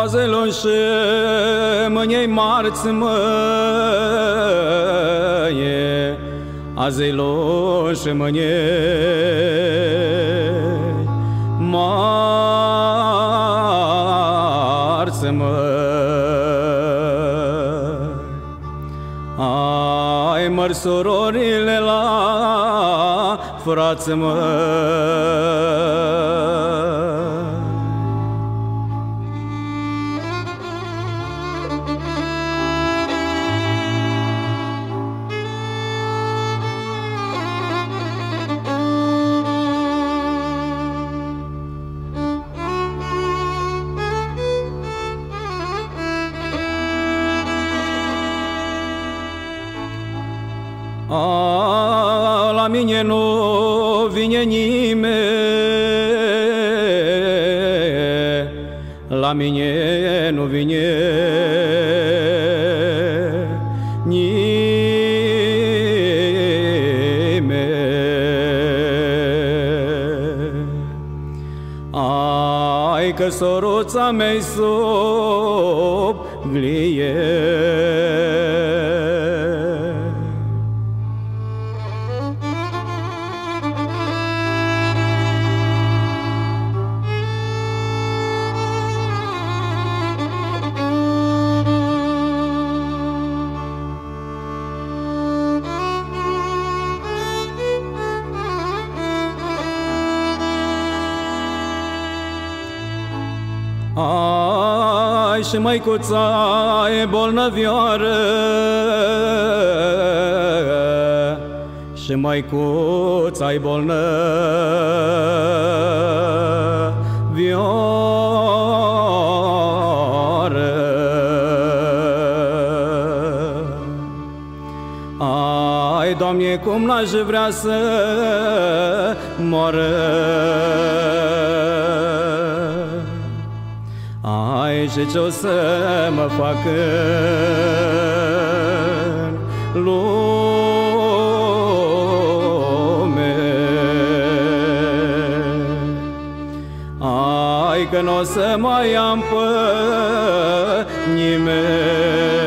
Azelon și mâine marți măie, azelon și mâine marți măie. Ai mări surorile la frață măi. La mine nu vine nimeni, la mine nu vine nimeni. Ai că soruța mea-i sub glie. Ai și măicuța e bolnăvioară, și măicuța e bolnăvioară. Ai, Doamne, cum n-aș vrea să moară. Ai, și ce-o să mă facă în lume? Ai, că n-o să mai am pe nimeni.